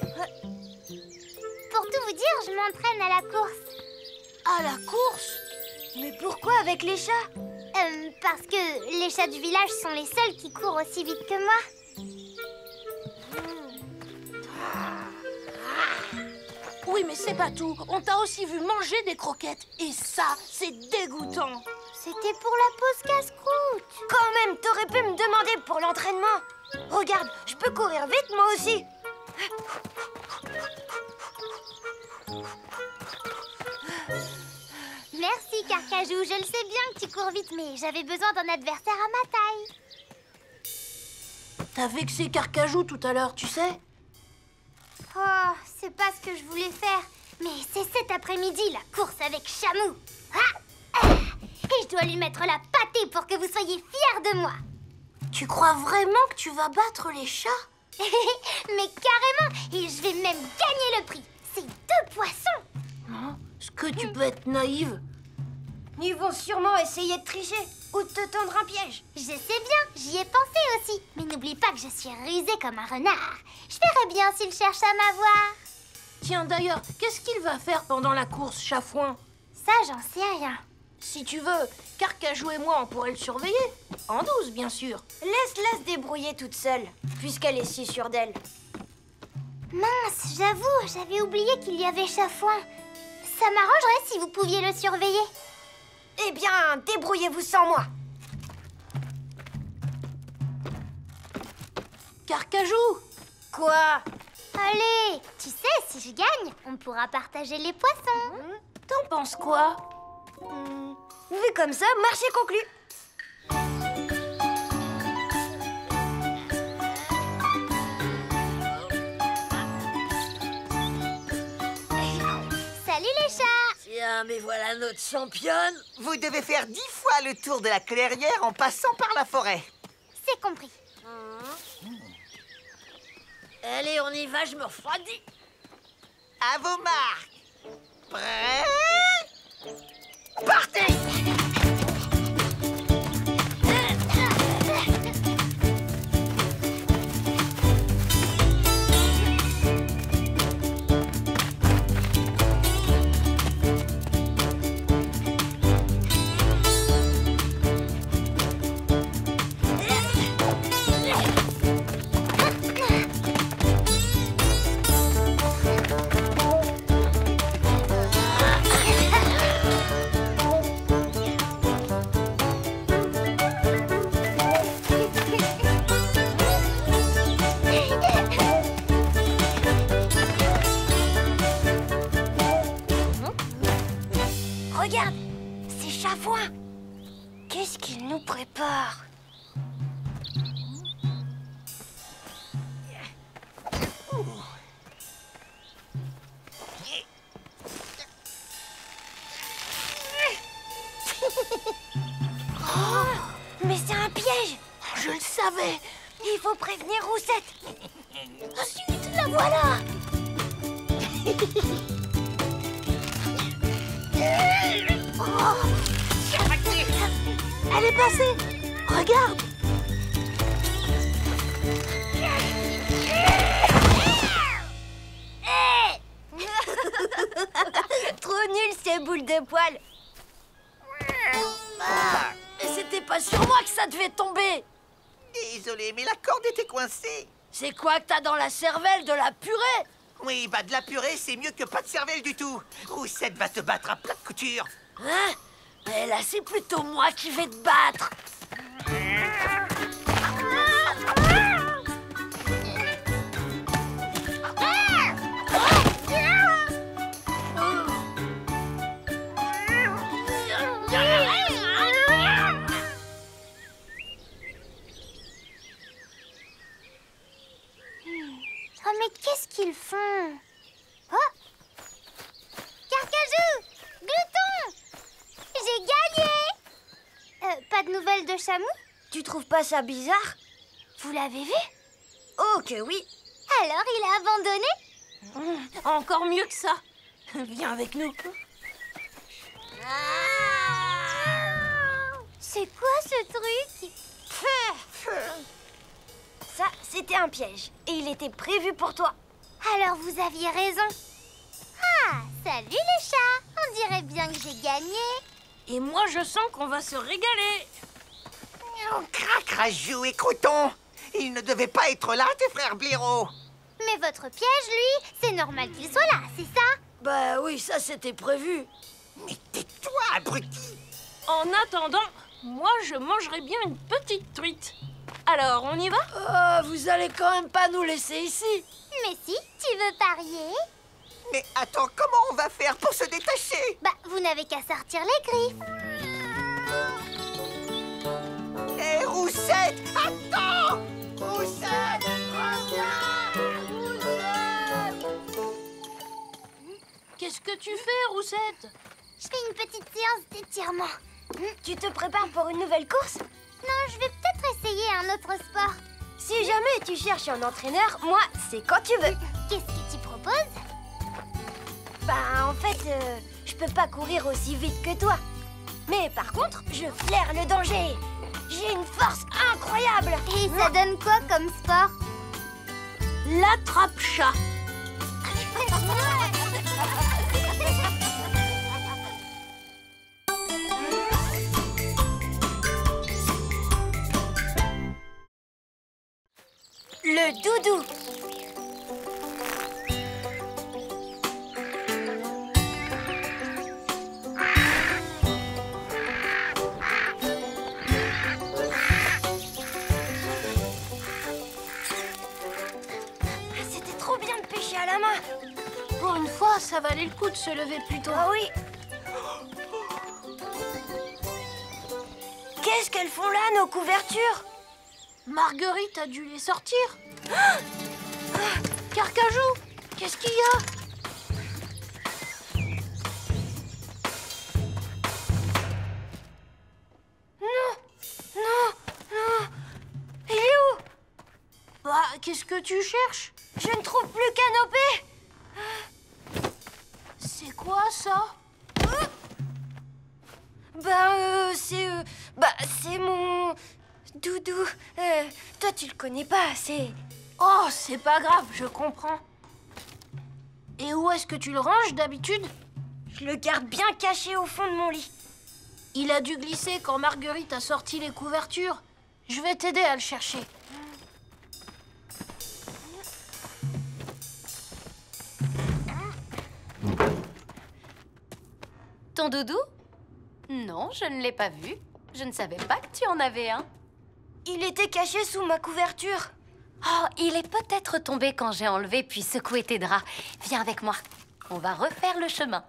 Pour tout vous dire, je m'entraîne à la course. À la course? Mais pourquoi avec les chats? Euh, parce que les chats du village sont les seuls qui courent aussi vite que moi. Oui, mais c'est pas tout. On t'a aussi vu manger des croquettes. Et ça, c'est dégoûtant. C'était pour la pause casse-croûte. Quand même, t'aurais pu me demander pour l'entraînement. Regarde, je peux courir vite moi aussi. Merci, Carcajou. Je le sais bien que tu cours vite, mais j'avais besoin d'un adversaire à ma taille. T'as vexé Carcajou tout à l'heure, tu sais? Oh, c'est pas ce que je voulais faire. Mais c'est cet après-midi, la course avec Chamou. Ah, ah, et je dois lui mettre la pâtée pour que vous soyez fiers de moi. Tu crois vraiment que tu vas battre les chats? Mais carrément. Et je vais même gagner le prix. C'est deux poissons. Hein? Est-ce que tu peux être naïve? Ils vont sûrement essayer de tricher ou de te tendre un piège. Je sais bien, j'y ai pensé aussi. Mais n'oublie pas que je suis rusée comme un renard. Je verrai bien s'il cherche à m'avoir. Tiens, d'ailleurs, qu'est-ce qu'il va faire pendant la course, Chafouin? Ça, j'en sais rien. Si tu veux, Carcajou et moi, on pourrait le surveiller. En douce, bien sûr. Laisse-la se débrouiller toute seule, puisqu'elle est si sûre d'elle. Mince, j'avoue, j'avais oublié qu'il y avait Chafouin. Ça m'arrangerait si vous pouviez le surveiller. Eh bien, débrouillez-vous sans moi. Carcajou! Quoi? Allez, tu sais, si je gagne, on pourra partager les poissons. T'en penses quoi? Hmm, vu comme ça, marché conclu. Salut les chats! Tiens, mais voilà notre championne. Vous devez faire dix fois le tour de la clairière en passant par la forêt. C'est compris. Allez, on y va, je me refroidis. À vos marques. Prêts? Partez! Regarde, c'est Chafouin. Qu'est-ce qu'il nous prépare? Oh, mais c'est un piège. Je le savais. Il faut prévenir Roussette. Ensuite, la voilà. Oh, elle est passée. Regarde. Trop nul ces boules de poils. Ah, mais c'était pas sur moi que ça devait tomber. Désolé, mais la corde était coincée. C'est quoi que t'as dans la cervelle? De la purée? Oui, bah de la purée, c'est mieux que pas de cervelle du tout. Roussette va te battre à plat de couture. Hein? Mais là, c'est plutôt moi qui vais te battre. Oh, mais qu'est-ce qu'ils font? Oh! Carcajou! Glouton! J'ai gagné! Euh, pas de nouvelles de Chamou? Tu trouves pas ça bizarre? Vous l'avez vu? Oh que oui. Alors, il a abandonné? Mmh, encore mieux que ça. Viens avec nous. C'est quoi ce truc? Ça, c'était un piège. Et il était prévu pour toi. Alors, vous aviez raison. Ah, salut les chats! On dirait bien que j'ai gagné. Et moi, je sens qu'on va se régaler. Oh, Cracrajou et Crouton, ils ne devaient pas être là, tes frères blaireaux. Mais votre piège, lui, c'est normal qu'il soit là, c'est ça? Bah oui, ça c'était prévu. Mais tais-toi, abruti! En attendant, moi je mangerais bien une petite truite. Alors, on y va? Oh, vous allez quand même pas nous laisser ici. Mais si, tu veux parier? Mais attends, comment on va faire pour se détacher? Bah, vous n'avez qu'à sortir les griffes. Hé, Roussette, attends! Roussette, reviens! Qu'est-ce que tu fais, Roussette? Je fais une petite séance d'étirement. Tu te prépares pour une nouvelle course? Non, je vais peut-être essayer un autre sport. Si jamais tu cherches un entraîneur, moi, c'est quand tu veux. Qu'est-ce que tu proposes? Bah, en fait, euh, je peux pas courir aussi vite que toi. Mais par contre, je flaire le danger. J'ai une force incroyable. Et ça donne quoi comme sport? L'attrape-chat. Le doudou. C'était trop bien de pêcher à la main. Pour une fois, ça valait le coup de se lever plus tôt. Ah oui. Qu'est-ce qu'elles font là, nos couvertures? Marguerite a dû les sortir. Carcajou, qu'est-ce qu'il y a? Non, non, non. Il est où? Bah, qu'est-ce que tu cherches? Je ne trouve plus Canopée. C'est quoi ça? Bah, euh, c'est... euh, bah, c'est mon... doudou. Euh, toi, tu le connais pas, c'est... Oh, c'est pas grave, je comprends. Et où est-ce que tu le ranges d'habitude? Je le garde bien caché au fond de mon lit. Il a dû glisser quand Marguerite a sorti les couvertures. Je vais t'aider à le chercher. Ton doudou? Non, je ne l'ai pas vu. Je ne savais pas que tu en avais un. Il était caché sous ma couverture. Oh, il est peut-être tombé quand j'ai enlevé puis secoué tes draps. Viens avec moi. On va refaire le chemin.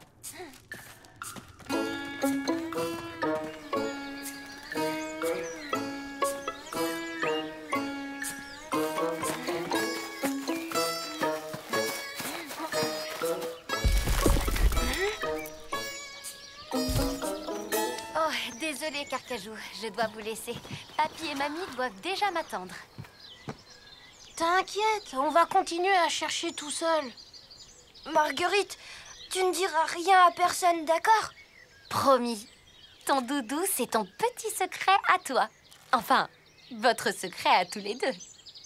Oh, désolée, Carcajou, je dois vous laisser. Papy et Mamie doivent déjà m'attendre. T'inquiète, on va continuer à chercher tout seul. Marguerite, tu ne diras rien à personne, d'accord? Promis. Ton doudou, c'est ton petit secret à toi. Enfin, votre secret à tous les deux.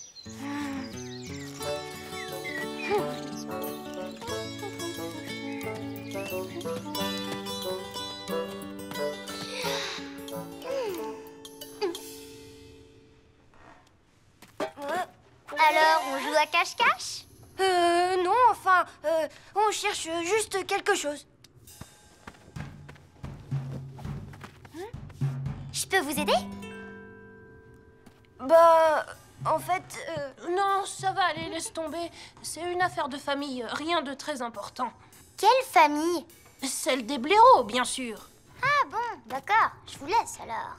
Alors, on joue à cache-cache? Euh, non, enfin, euh, on cherche juste quelque chose. Je peux vous aider? Bah, en fait, euh, Non, ça va aller, laisse tomber. C'est une affaire de famille, rien de très important. Quelle famille? Celle des blaireaux, bien sûr. Ah bon, d'accord, je vous laisse alors.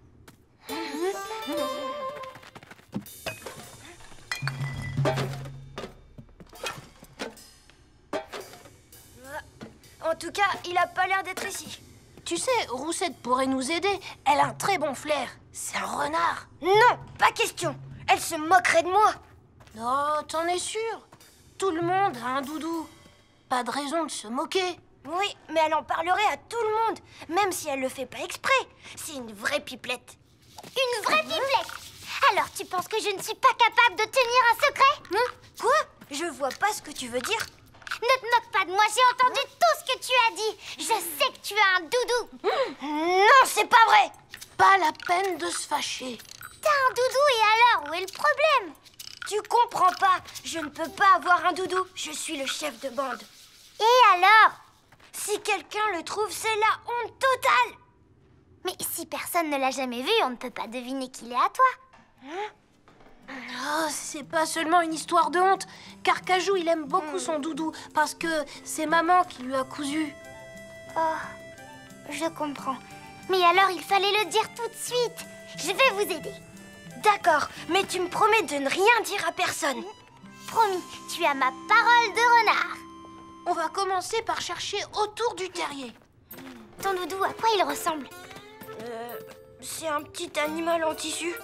en tout cas, il a pas l'air d'être ici. Tu sais, Roussette pourrait nous aider. Elle a un très bon flair. C'est un renard. Non, pas question. Elle se moquerait de moi. Oh, t'en es sûr? Tout le monde a un doudou. Pas de raison de se moquer. Oui, mais elle en parlerait à tout le monde, même si elle le fait pas exprès. C'est une vraie pipelette. Une vraie pipelette? Alors, tu penses que je ne suis pas capable de tenir un secret? Hein? Quoi? Je vois pas ce que tu veux dire. Ne te moque pas de moi, j'ai entendu tout ce que tu as dit. Je sais que tu as un doudou. Non, c'est pas vrai. Pas la peine de se fâcher. T'as un doudou et alors, où est le problème? Tu Tu comprends pas. Je ne peux pas avoir un doudou. Je suis le chef de bande. Et alors? Si quelqu'un le trouve, c'est la honte totale. Mais si personne ne l'a jamais vu, on ne peut pas deviner qu'il est à toi. Oh, c'est pas seulement une histoire de honte. Carcajou, il aime beaucoup son doudou parce que c'est maman qui lui a cousu. Oh, je comprends. Mais alors, il fallait le dire tout de suite. Je vais vous aider. D'accord, mais tu me promets de ne rien dire à personne. Promis, tu as ma parole de renard. On va commencer par chercher autour du terrier. Ton doudou, à quoi il ressemble? Euh, c'est un petit animal en tissu.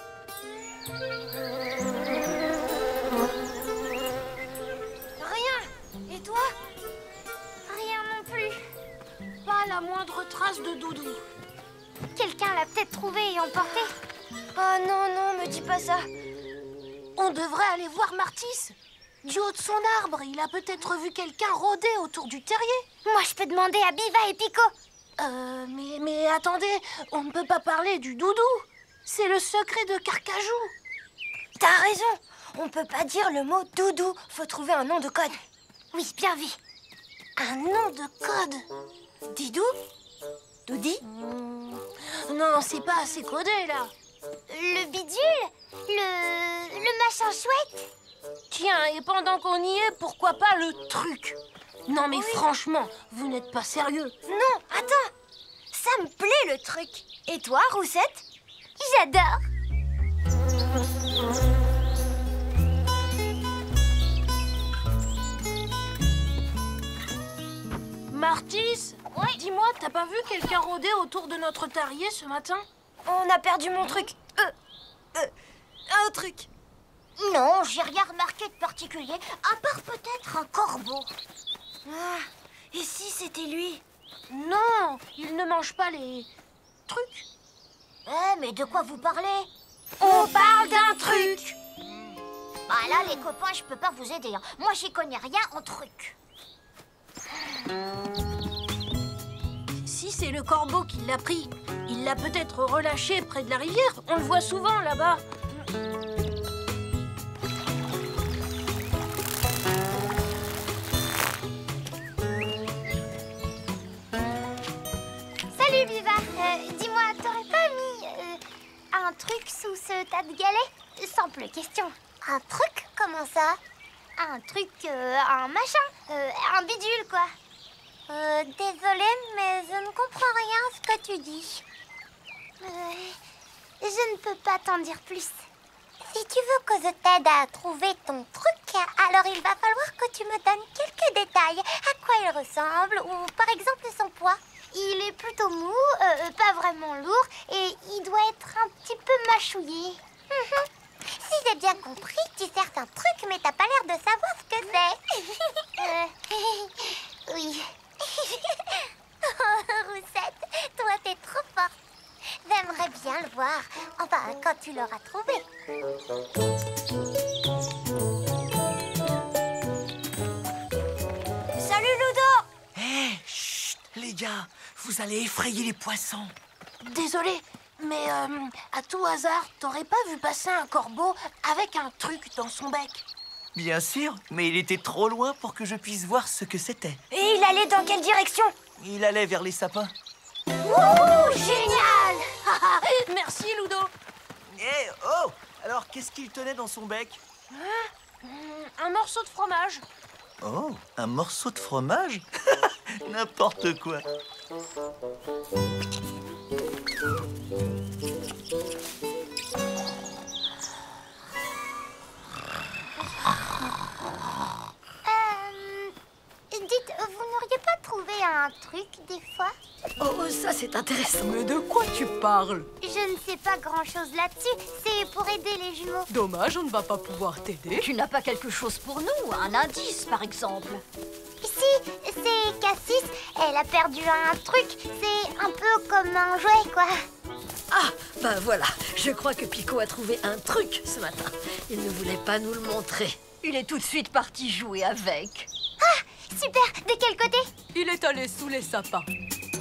Rien. Et toi? Rien non plus. Pas la moindre trace de doudou. Quelqu'un l'a peut-être trouvé et emporté. Oh non, non, me dis pas ça. On devrait aller voir Martis. Du haut de son arbre, il a peut-être vu quelqu'un rôder autour du terrier. Moi, je peux demander à Biva et Pico. Euh, mais, mais attendez, on ne peut pas parler du doudou. C'est le secret de Carcajou. T'as raison. On peut pas dire le mot doudou. Faut trouver un nom de code. Oui, bien vu. Un nom de code. Didou? Doudi? Mmh. Non, c'est pas assez codé, là. Le bidule? Le... le machin chouette? Tiens, et pendant qu'on y est, pourquoi pas le truc? Non, mais oui. Franchement, vous n'êtes pas sérieux. Non, attends. Ça me plaît, le truc. Et toi, Roussette? J'adore. Martis? Oui. Dis-moi, t'as pas vu quelqu'un rôder autour de notre terrier ce matin? On a perdu mon truc. Euh, euh, un truc. Non, j'ai rien remarqué de particulier, à part peut-être un corbeau. Ah, et si c'était lui? Non, il ne mange pas les trucs. Eh, mais de quoi vous parlez? On parle d'un truc. Bah là, les copains, je peux pas vous aider. Hein. Moi, j'y connais rien en truc. Si c'est le corbeau qui l'a pris, il l'a peut-être relâché près de la rivière. On le voit souvent là-bas. Salut, Biva. Euh, dis-moi, t'aurais pas mis euh, un truc sous ce tas de galets? Simple question. Un truc? Comment ça? Un truc, euh, un machin, euh, un bidule, quoi. Euh, désolée, mais je ne comprends rien à ce que tu dis. Euh, je ne peux pas t'en dire plus. Si tu veux que je t'aide à trouver ton truc, alors il va falloir que tu me donnes quelques détails. À quoi il ressemble, ou par exemple son poids. Il est plutôt mou, euh, pas vraiment lourd, et il doit être un petit peu mâchouillé. Si j'ai bien compris, tu cherches un truc, mais t'as pas l'air de savoir ce que c'est. euh, oui. Oh, Roussette, toi t'es trop forte. J'aimerais bien le voir. Enfin, quand tu l'auras trouvé. Salut, Ludo. Hé, hey, chut, les gars, vous allez effrayer les poissons. Désolé, mais euh, à tout hasard, t'aurais pas vu passer un corbeau avec un truc dans son bec? Bien sûr, mais il était trop loin pour que je puisse voir ce que c'était. Et il allait dans quelle direction? Il allait vers les sapins. Wouhou, génial. Merci, Ludo. Hé, hey, oh! Alors, qu'est-ce qu'il tenait dans son bec? Hein? Un morceau de fromage. Oh, un morceau de fromage? N'importe quoi. Dites, vous n'auriez pas trouvé un truc, des fois? Oh, ça c'est intéressant. Mais de quoi tu parles? Je ne sais pas grand-chose là-dessus. C'est pour aider les jumeaux. Dommage, on ne va pas pouvoir t'aider. Tu n'as pas quelque chose pour nous? Un indice, par exemple? Si, c'est Cassis. Elle a perdu un truc. C'est un peu comme un jouet, quoi. Ah, ben voilà. Je crois que Pico a trouvé un truc ce matin. Il ne voulait pas nous le montrer. Il est tout de suite parti jouer avec. Ah, super. De quel côté? Il est allé sous les sapins.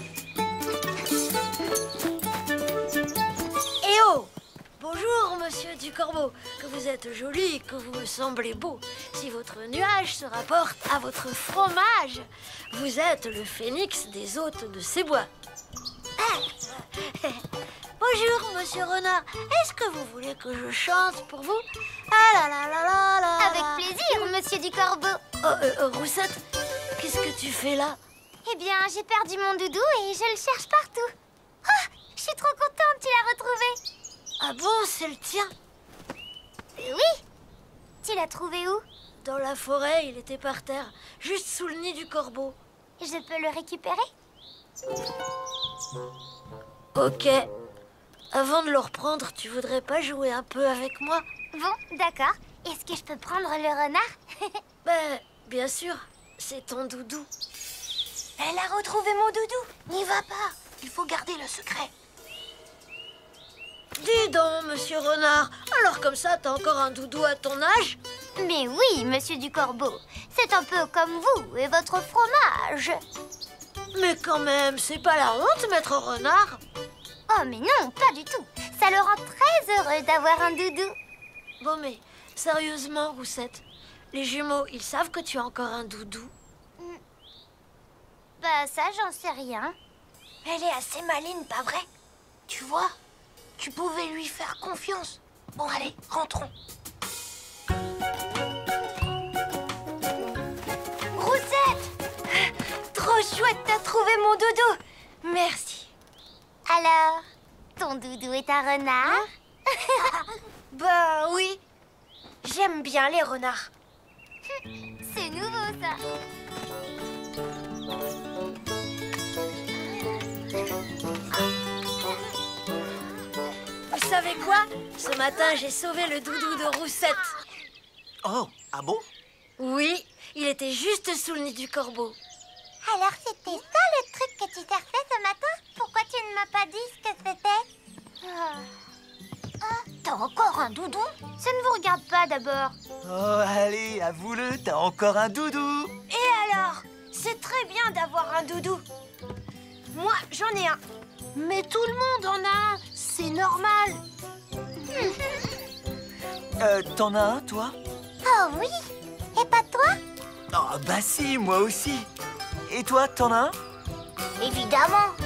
Eh oh! Bonjour, monsieur du corbeau, que vous êtes joli, que vous me semblez beau. Si votre nuage se rapporte à votre fromage, vous êtes le phénix des hôtes de ces bois. Ah. Bonjour, monsieur Renard. Est-ce que vous voulez que je chante pour vous? Ah là là là là là. Avec plaisir, monsieur du corbeau. Oh, euh, euh, Roussette, qu'est-ce que tu fais là? Eh bien, j'ai perdu mon doudou et je le cherche partout. Oh, je suis trop contente, tu l'as retrouvé. Ah bon, c'est le tien? Oui. Tu l'as trouvé où? Dans la forêt, il était par terre, juste sous le nid du corbeau. Je peux le récupérer? Ok. Avant de le reprendre, tu voudrais pas jouer un peu avec moi? Bon, d'accord. Est-ce que je peux prendre le renard? Ben, bien sûr. C'est ton doudou. Elle a retrouvé mon doudou. N'y va pas, il faut garder le secret. Dis donc, monsieur Renard, alors comme ça, t'as encore un doudou à ton âge? Mais oui, monsieur du corbeau. C'est un peu comme vous et votre fromage. Mais quand même, c'est pas la honte, maître Renard? Oh, mais non, pas du tout. Ça le rend très heureux d'avoir un doudou. Bon, mais sérieusement, Roussette, les jumeaux, ils savent que tu as encore un doudou? Bah, ça, j'en sais rien. Elle est assez maline, pas vrai? Tu vois, tu pouvais lui faire confiance. Bon, allez, rentrons. Roussette! Trop chouette, t'as trouvé mon doudou. Merci. Alors, ton doudou est un renard? Bah oui. J'aime bien les renards. C'est nouveau, ça. Vous savez quoi? Ce matin, j'ai sauvé le doudou de Roussette. Oh, ah bon? Oui, il était juste sous le nid du corbeau. Alors, c'était ça le truc que tu cherchais ce matin? Pourquoi tu ne m'as pas dit ce que c'était? Ah, ah, t'as encore un doudou? Ça ne vous regarde pas d'abord. Oh, allez, avoue-le, t'as encore un doudou. Et alors? C'est très bien d'avoir un doudou. Moi, j'en ai un. Mais tout le monde en a un, c'est normal. Euh, t'en as un, toi? Oh oui. Et pas toi? Oh, bah si, moi aussi. Et toi, t'en as un? Évidemment.